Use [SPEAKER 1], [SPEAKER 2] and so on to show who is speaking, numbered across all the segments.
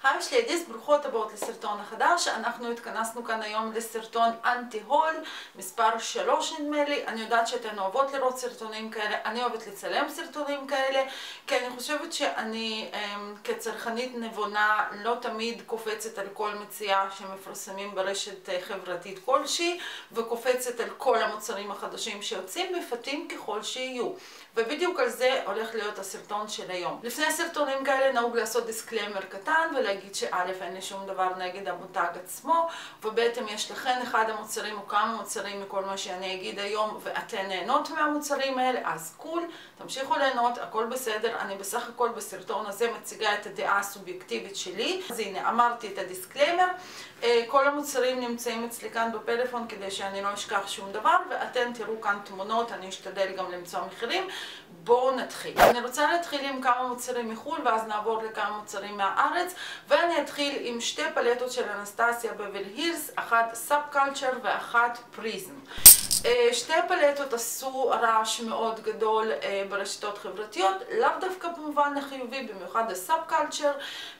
[SPEAKER 1] היי שלידיס, ברוכות הבאות לסרטון החדש. אנחנו התכנסנו כאן היום לסרטון אנטי-הול, מספר 3 נדמה לי. אני יודעת שאתן אוהבות לראות סרטונים כאלה, אני אוהבת לצלם סרטונים כאלה, כי אני חושבת שאני כצרכנית נבונה לא תמיד קופצת על כל מציאה שמפרסמים ברשת חברתית כלשהי, וקופצת על כל המוצרים החדשים שיוצאים, מפתים ככל שיהיו. ובדיוק על זה הולך להיות הסרטון של היום. לפני סרטונים כאלה נהוג לעשות דיסקליימר קטן ולהגיד שא' אין לי שום דבר נגד המותג עצמו, וב' אם יש לכן אחד המוצרים או כמה מוצרים מכל מה שאני אגיד היום ואתן נהנות מהמוצרים האלה, אז קול, תמשיכו ליהנות, הכל בסדר. אני בסך הכל בסרטון הזה מציגה את הדעה הסובייקטיבית שלי. אז הנה, אמרתי את הדיסקליימר. כל המוצרים נמצאים אצלי כאן בפלאפון כדי שאני לא אשכח שום דבר, ואתן תראו כאן תמונות, אני אשתדל גם למצוא מחירים. בואו נתחיל. אני רוצה להתחיל עם כמה מוצרים מחול ואז נעבור לכמה מוצרים מהארץ, ואני אתחיל עם שתי פלטות של אנסטסיה בברלי הילס, אחת סאב-קלצ'ר ואחת פריזם. שתי פלטות עשו רעש מאוד גדול ברשתות חברתיות, לאו דווקא במובן החיובי, במיוחד הסאב-קלצ'ר,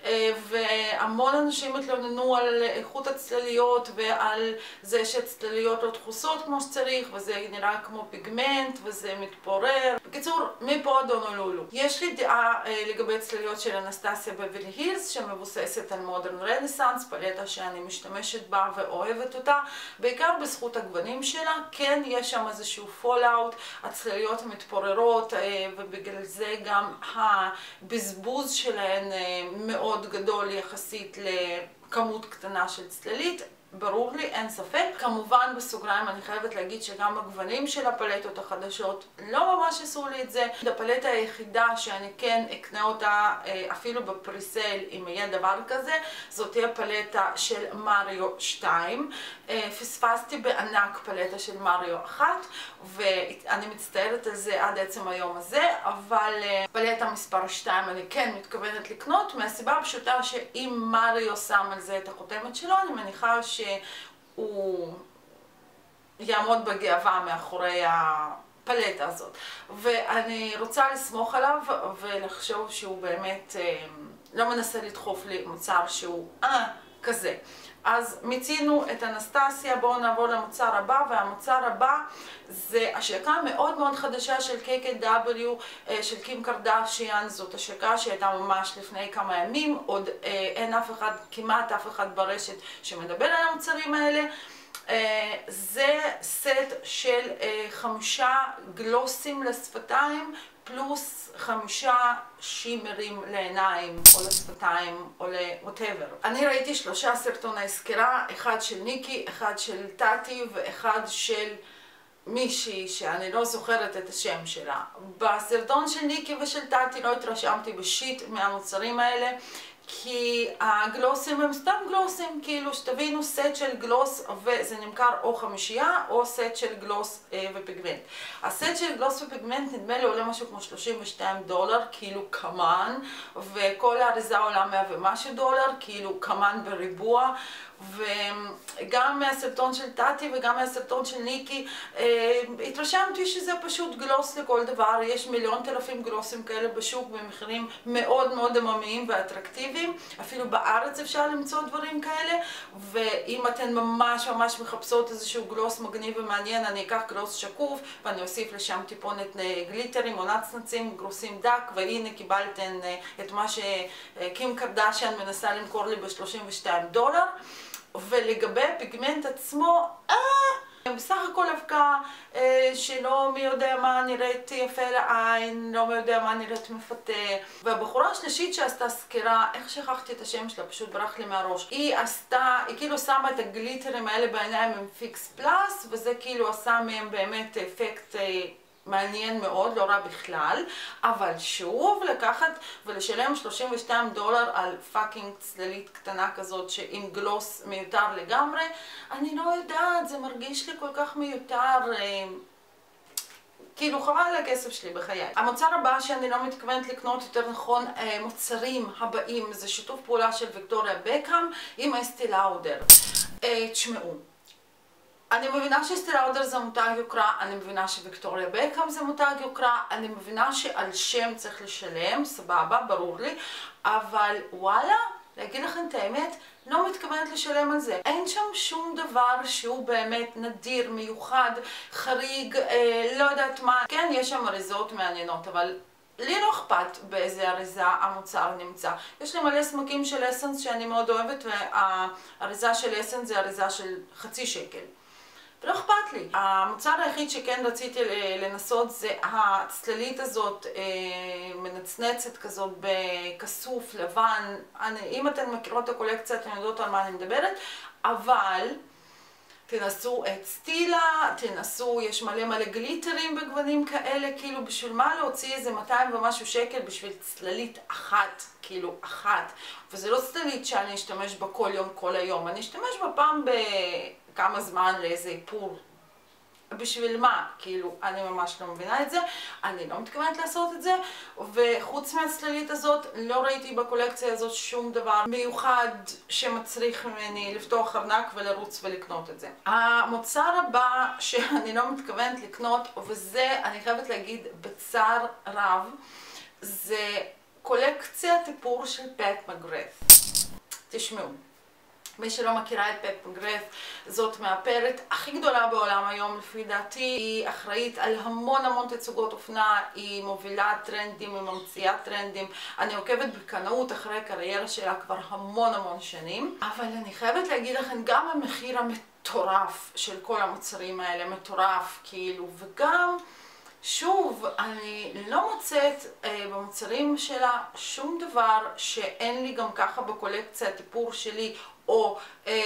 [SPEAKER 1] והמון אנשים התלוננו על איכות הצלליות ועל זה שהצלליות לא דחוסות כמו שצריך, וזה נראה כמו פיגמנט וזה מתפורר. בקיצור, מפה עד הונולולו. יש לי דעה לגבי צלליות של אנסטסיה בברלי הילס שמבוססת על מודרן רנסאנס, פלטה שאני משתמשת בה ואוהבת אותה, בעיקר בזכות הגוונים שלה. כן, יש שם איזשהו פול-אוט, הצלליות מתפוררות, ובגלל זה גם הבזבוז שלהן מאוד גדול יחסית לכמות קטנה של צללית. ברור לי, אין ספק. כמובן בסוגריים אני חייבת להגיד שגם הגוונים של הפלטות החדשות לא ממש עשו לי את זה. הפלטה היחידה שאני כן אקנה אותה אפילו בפריסייל אם יהיה דבר כזה, זאת תהיה פלטה של מריו 2. פספסתי בענק פלטה של מריו 1 ואני מצטערת על זה עד עצם היום הזה, אבל פלטה מספר 2 אני כן מתכוונת לקנות מהסיבה הפשוטה שאם מריו שם על זה את החותמת שלו, אני מניחה שהוא יעמוד בגאווה מאחורי הפלטה הזאת, ואני רוצה לסמוך עליו ולחשוב שהוא באמת לא מנסה לדחוף לי מוצר שהוא כזה. אז מיצינו את אנסטסיה, בואו נעבור למוצר הבא, והמוצר הבא זה השקה מאוד מאוד חדשה של KKW של קים קרדשיאן. זאת השקה שהייתה ממש לפני כמה ימים, עוד אין אף אחד, כמעט אף אחד ברשת שמדבר על המוצרים האלה. זה סט של 5 גלוסים לשפתיים פלוס 5 שימרים לעיניים או לשפתיים או ל-whatever. אני ראיתי 3 סרטוני סקירה, אחד של ניקי, אחד של טאטי ואחד של מישהי שאני לא זוכרת את השם שלה. בסרטון של ניקי ושל טאטי לא התרשמתי בשיט מהמוצרים האלה, כי הגלוסים הם סתם גלוסים, כאילו שתבינו, סט של גלוס וזה נמכר או 5 או סט של גלוס ופיגמנט. הסט של גלוס ופיגמנט נדמה לי עולה משהו כמו $32, כאילו כמן, וכל האריזה עולה 100 ומשהו דולר, כאילו כמן בריבוע. וגם מהסרטון של טאטי וגם מהסרטון של ניקי התרשמתי שזה פשוט גלוס לכל דבר. יש 1,000,000 גלוסים כאלה בשוק במחירים מאוד מאוד דממיים ואטרקטיביים, אפילו בארץ אפשר למצוא דברים כאלה. ואם אתן ממש ממש מחפשות איזשהו גלוס מגניב ומעניין, אני אקח גלוס שקוף ואני אוסיף לשם טיפונת גליטרים או נצנצים, גלוסים דק, והנה קיבלתן את מה שקים קרדשיאן מנסה למכור לי ב$32. ולגבי פיגמנט עצמו, בסך הכל אבקה שלא מי יודע מה נראית יפה לעין, לא מי יודע מה נראית מפתה. והבחורה השלישית שעשתה סקירה, איך שכחתי את השם שלה, פשוט ברח לי מהראש, היא כאילו שמה את הגליטרים האלה בעיניים עם פיקס פלאס, וזה כאילו עשה מהם באמת אפקט מעניין מאוד, לא רע בכלל. אבל שוב, לקחת ולשלם $32 על פאקינג צללית קטנה כזאת שעם גלוס מיותר לגמרי, אני לא יודעת, זה מרגיש לי כל כך מיותר, כאילו חבל על הכסף שלי בחיי. המוצר הבא שאני לא מתכוונת לקנות, יותר נכון מוצרים הבאים, זה שיתוף פעולה של ויקטוריה בקהאם עם אסתי לאודר. תשמעו, אני מבינה שאסתי לאודר זה מותג יוקרה, אני מבינה שוויקטוריה בקהאם זה מותג יוקרה, אני מבינה שעל שם צריך לשלם, סבבה, ברור לי, אבל וואלה, להגיד לכם את האמת, לא מתכוונת לשלם על זה. אין שם שום דבר שהוא באמת נדיר, מיוחד, חריג, לא יודעת מה. כן, יש שם אריזות מעניינות, אבל לי לא אכפת באיזה אריזה המוצר נמצא. יש לי מלא סמקים של אסנס שאני מאוד אוהבת, והאריזה של אסנס זה אריזה של 0.5 שקל. ולא אכפת לי. המוצר היחיד שכן רציתי לנסות זה הצללית הזאת, מנצנצת כזאת בכסוף, לבן. אם אתן מכירות את הקולקציה, אתן יודעות על מה אני מדברת, אבל תנסו את סטילה, תנסו, יש מלא גליטרים בגוונים כאלה, כאילו בשביל מה להוציא איזה 200 ומשהו שקל בשביל צללית אחת, כאילו אחת. וזה לא צללית שאני אשתמש בה כל יום, כל היום. אני אשתמש בה פעם כמה זמן לאיזה איפור. בשביל מה? כאילו, אני ממש לא מבינה את זה, אני לא מתכוונת לעשות את זה, וחוץ מהצללית הזאת, לא ראיתי בקולקציה הזאת שום דבר מיוחד שמצריך ממני לפתוח ארנק ולרוץ ולקנות את זה. המוצר הבא שאני לא מתכוונת לקנות, וזה, אני חייבת להגיד בצער רב, זה קולקציית איפור של פט מגרת'. תשמעו. מי שלא מכירה את פט מגרת', זאת מאפרת הכי גדולה בעולם היום לפי דעתי. היא אחראית על המון תצוגות אופנה, היא מובילה טרנדים, היא ממציאה טרנדים. אני עוקבת בקנאות אחרי הקריירה שלה כבר המון שנים. אבל אני חייבת להגיד לכם, גם המחיר המטורף של כל המוצרים האלה, מטורף כאילו, וגם שוב, אני לא מוצאת במוצרים שלה שום דבר שאין לי גם ככה בקולקציית איפור שלי, או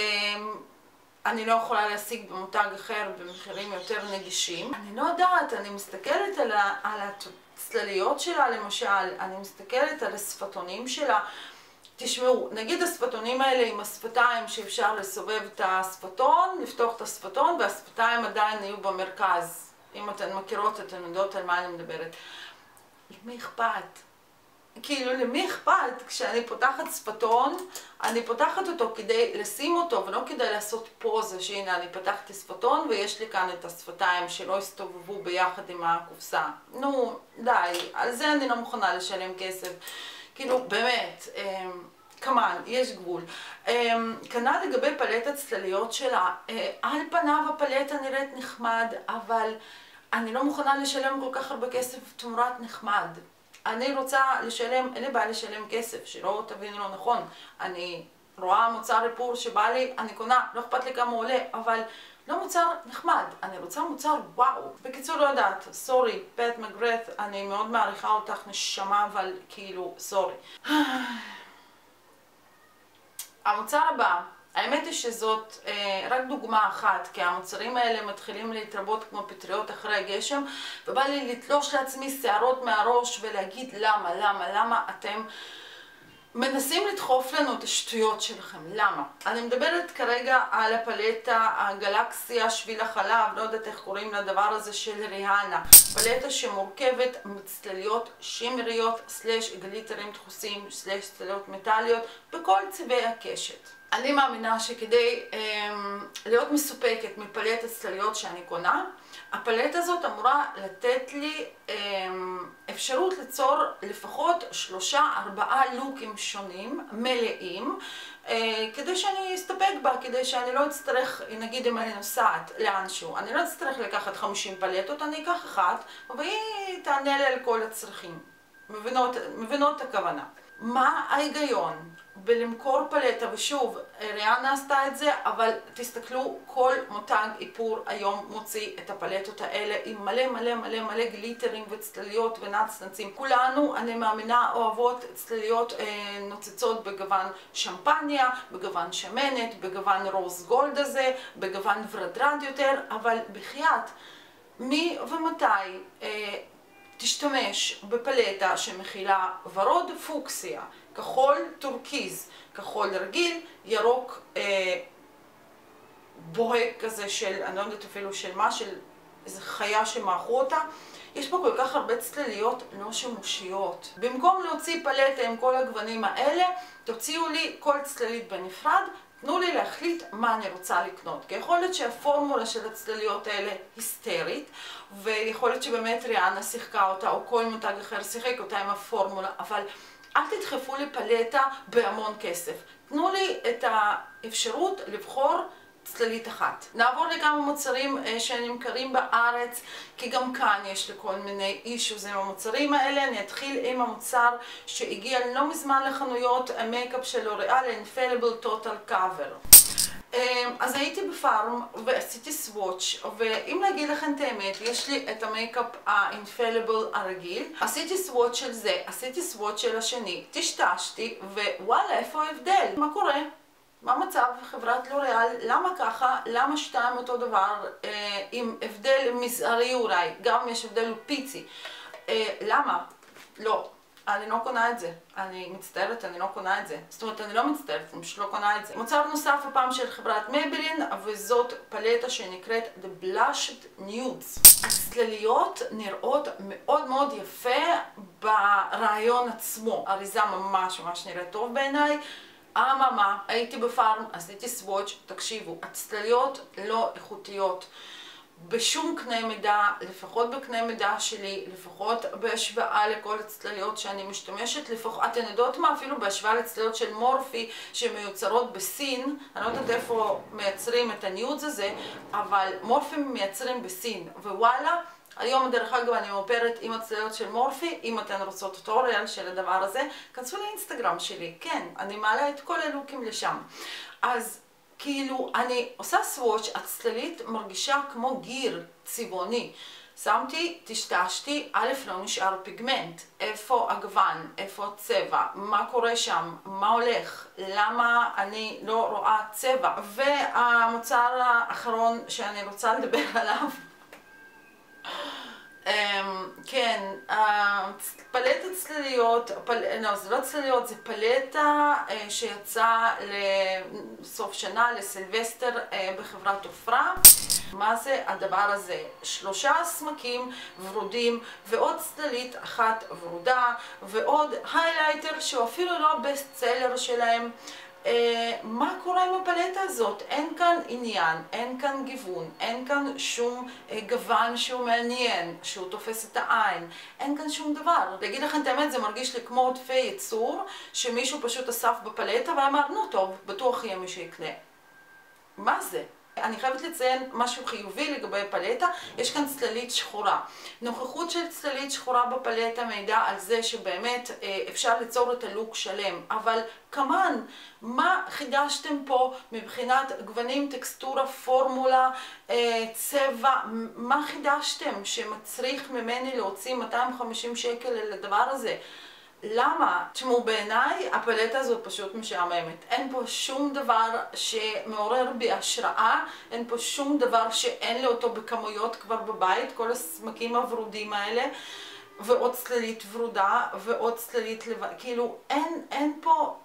[SPEAKER 1] אני לא יכולה להשיג במותג אחר במחירים יותר נגישים. אני לא יודעת, אני מסתכלת על הצלליות שלה למשל, אני מסתכלת על השפתונים שלה. תשמעו, נגיד השפתונים האלה עם השפתיים שאפשר לסובב את השפתון, לפתוח את השפתון, והשפתיים עדיין יהיו במרכז. אם אתן מכירות, אתן יודעות על מה אני מדברת. למי אכפת? כאילו, למי אכפת? כשאני פותחת שפתון, אני פותחת אותו כדי לשים אותו, ולא כדי לעשות פוזה, שהנה, אני פתחתי שפתון, ויש לי כאן את השפתיים שלא הסתובבו ביחד עם הקופסה. נו, די, על זה אני לא מוכנה לשלם כסף. כאילו, באמת, כמובן, יש גבול. כנ"ל לגבי פלטת צלליות שלה, על פניו הפלטה נראית נחמד, אבל אני לא מוכנה לשלם כל כך הרבה כסף תמורת נחמד. אני רוצה לשלם, אין לי בעיה לשלם כסף, שלא תבינו לא נכון. אני רואה מוצר איפור שבא לי, אני קונה, לא אכפת לי כמה הוא עולה, אבל לא מוצר נחמד, אני רוצה מוצר וואו. בקיצור, לא יודעת, סורי, פט מגרת', אני מאוד מעריכה אותך נשמה, אבל כאילו, סורי. המוצר הבא, האמת היא שזאת רק דוגמה אחת, כי המוצרים האלה מתחילים להתרבות כמו פטריות אחרי גשם, ובא לי לתלוש לעצמי שערות מהראש ולהגיד למה אתם מנסים לדחוף לנו את השטויות שלכם, למה? אני מדברת כרגע על הפלטה, הגלקסיה, שביל החלב, לא יודעת איך קוראים לדבר הזה של ריהנה. פלטה שמורכבת מצלליות שימריות, סלש גליטרים דחוסים, סלש צלליות מטליות, בכל צבעי הקשת. אני מאמינה שכדי להיות מסופקת מפלטת צלליות שאני קונה, הפלטה הזאת אמורה לתת לי אפשרות ליצור לפחות 3-4 לוקים שונים, מלאים, כדי שאני אסתפק בה, כדי שאני לא אצטרך, נגיד אם אני נוסעת לאנשהו, אני לא אצטרך לקחת 50 פלטות, אני אקח אחת, והיא תענה לי על כל הצרכים. מבינות את הכוונה. מה ההיגיון בלמכור פלטה, ושוב, ריהנה עשתה את זה, אבל תסתכלו, כל מותג איפור היום מוציא את הפלטות האלה עם מלא גליטרים וצלליות ונצנצים. כולנו, אני מאמינה, אוהבות צלליות נוצצות בגוון שמפניה, בגוון שמנת, בגוון רוז גולד הזה, בגוון ורדרד יותר, אבל בחייאת, מי ומתי תשתמש בפלטה שמכילה ורוד פוקסיה, כחול טורקיז, כחול רגיל, ירוק בוהק כזה של, אני לא יודעת אפילו של מה, של איזו חיה שמאכו אותה. יש פה כל כך הרבה צלליות לא שימושיות. במקום להוציא פלטה עם כל הגוונים האלה, תוציאו לי כל צללית בנפרד, תנו לי להחליט מה אני רוצה לקנות. כי יכול להיות שהפורמולה של הצלליות האלה היסטרית, ויכול להיות שבאמת ריהנה שיחקה אותה, או כל מותג אחר שיחק אותה עם הפורמולה, אבל אל תדחפו לי פלטה בהמון כסף. תנו לי את האפשרות לבחור צללית אחת. נעבור לכמה מוצרים שנמכרים בארץ, כי גם כאן יש לכל מיני אישוס עם המוצרים האלה. אני אתחיל עם המוצר שהגיע לא מזמן לחנויות, המייקאפ של לוריאל, Infallible Total Cover. אז הייתי בפארם ועשיתי סוויץ', ואם להגיד לכם את האמת, יש לי את המייקאפ ה-Infallible הרגיל, עשיתי סוויץ' של זה, עשיתי סוויץ' של השני, טשטשתי, ווואלה, איפה ההבדל? מה קורה? מה המצב חברת לוריאל? למה ככה? למה שתיים אותו דבר עם הבדל מזערי אולי? גם יש הבדל פיצי. למה? לא. אני לא קונה את זה. אני מצטערת, אני לא קונה את זה. זאת אומרת, אני לא מצטערת, אני פשוט לא קונה את זה. מוצר נוסף הפעם של חברת מייבלין, וזאת פלטה שנקראת The Blushed Nudes. הצלליות נראות מאוד מאוד יפה ברעיון עצמו. אריזה ממש נראית טוב בעיניי. אממה, הייתי בפארם, עשיתי סוויץ', תקשיבו, הצלליות לא איכותיות. בשום קנה מידה, לפחות בקנה מידה שלי, לפחות בהשוואה לכל הצלליות שאני משתמשת, לפחות, אתן יודעות מה? אפילו בהשוואה לצלליות של מורפי שמיוצרות בסין, אני לא יודעת איפה מייצרים את הניודס הזה, אבל מורפי מייצרים בסין, ווואלה, היום דרך אגב אני מאופרת עם הצלליות של מורפי. אם אתן רוצות טוטוריאל של הדבר הזה, כנסו לאינסטגרם שלי, כן, אני מעלה את כל הלוקים לשם. אז כאילו, אני עושה סוויץ', הצללית מרגישה כמו גיר צבעוני. שמתי, טשטשתי, א' לא נשאר פיגמנט. איפה הגוון? איפה הצבע? מה קורה שם? מה הולך? למה אני לא רואה צבע? והמוצר האחרון שאני רוצה לדבר עליו, כן, פלטת צלליות, לא, זה לא צלליות, זה פלטה שיצאה לסוף שנה, לסילבסטר בחברת עופרה. מה זה הדבר הזה? 3 סמקים ורודים ועוד צללית אחת ורודה ועוד היילייטר שהוא אפילו לא בסט סלר שלהם. מה קורה עם הפלטה הזאת? אין כאן עניין, אין כאן גיוון, אין כאן שום גוון שהוא מעניין, שהוא תופס את העין, אין כאן שום דבר. להגיד לכם את האמת, זה מרגיש לי כמו עודפי ייצור שמישהו פשוט אסף בפלטה ואמר, נו טוב, בטוח יהיה מי שיקנה. מה זה? אני חייבת לציין משהו חיובי לגבי פלטה, יש כאן צללית שחורה. נוכחות של צללית שחורה בפלטה מעידה על זה שבאמת אפשר ליצור את הלוק שלם, אבל כמובן, מה חידשתם פה מבחינת גוונים, טקסטורה, פורמולה, צבע, מה חידשתם שמצריך ממני להוציא 250 שקל לדבר הזה? למה? תשמעו, בעיניי הפלטה הזאת פשוט משעממת. אין פה שום דבר שמעורר בי השראה, אין פה שום דבר שאין לי אותו בכמויות כבר בבית, כל הסמקים הוורודים האלה, ועוד צללית ורודה, ועוד צללית לבד, כאילו אין פה...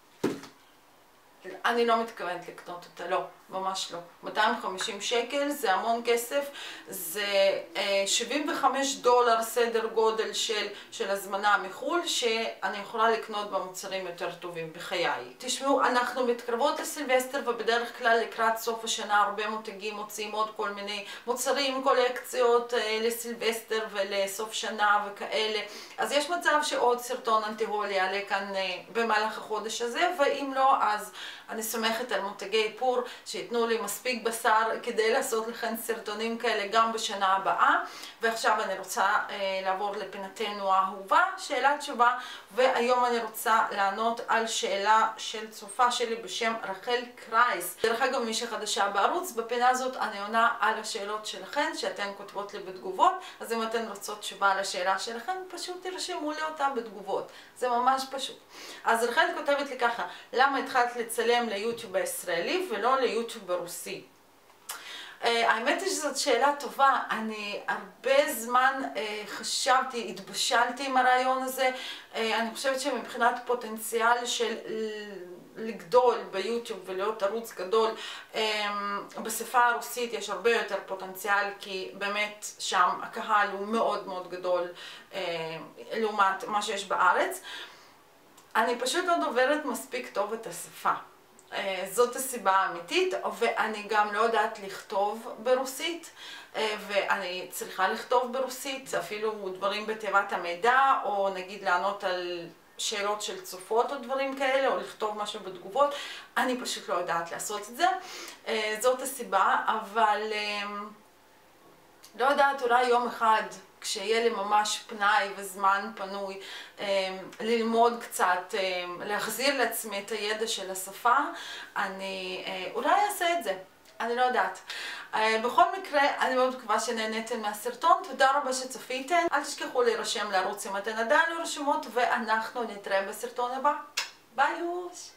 [SPEAKER 1] אני לא מתכוונת לקנות אותה, לא, ממש לא. 250 שקל זה המון כסף, זה $75 סדר גודל של הזמנה מחול, שאני יכולה לקנות במוצרים יותר טובים בחיי. תשמעו, אנחנו מתקרבות לסילבסטר, ובדרך כלל לקראת סוף השנה הרבה מותגים מוצאים עוד כל מיני מוצרים, קולקציות לסילבסטר ולסוף שנה וכאלה. אז יש מצב שעוד סרטון אנטי-הול יעלה כאן במהלך החודש הזה, ואם לא, אז אני סומכת על מותגי פור שיתנו לי מספיק בשר כדי לעשות לכם סרטונים כאלה גם בשנה הבאה. ועכשיו אני רוצה לעבור לפינתנו האהובה, שאלה תשובה, והיום אני רוצה לענות על שאלה של צופה שלי בשם רחל קרייס. דרך אגב, מי שחדשה בערוץ, בפינה הזאת אני עונה על השאלות שלכם שאתן כותבות לי בתגובות, אז אם אתן רוצות תשובה על השאלה שלכם, פשוט תרשמו לי אותה בתגובות. זה ממש פשוט. אז רחל כותבת לי ככה, למה התחלת לצלם ליוטיוב הישראלי ולא ליוטיוב ברוסי? האמת היא שזאת שאלה טובה. אני הרבה זמן חשבתי, התבשלתי עם הרעיון הזה. אני חושבת שמבחינת פוטנציאל של לגדול ביוטיוב ולהיות ערוץ גדול, בשפה הרוסית יש הרבה יותר פוטנציאל, כי באמת שם הקהל הוא מאוד מאוד גדול לעומת מה שיש בארץ. אני פשוט לא דוברת מספיק טוב את השפה. זאת הסיבה האמיתית, ואני גם לא יודעת לכתוב ברוסית, ואני צריכה לכתוב ברוסית, אפילו דברים בתיבת המידע, או נגיד לענות על שאלות של צופות או דברים כאלה, או לכתוב משהו בתגובות. אני פשוט לא יודעת לעשות את זה. זאת הסיבה, אבל לא יודעת, אולי יום אחד, כשיהיה לי ממש פנאי וזמן פנוי, ללמוד קצת, להחזיר לעצמי את הידע של השפה, אני אולי אעשה את זה. אני לא יודעת. בכל מקרה, אני מאוד מקווה שנהניתם מהסרטון. תודה רבה שצפיתם. אל תשכחו להירשם לערוץ אם אתן עדיין לא רשומות, ואנחנו נתראה בסרטון הבא. ביי יוש!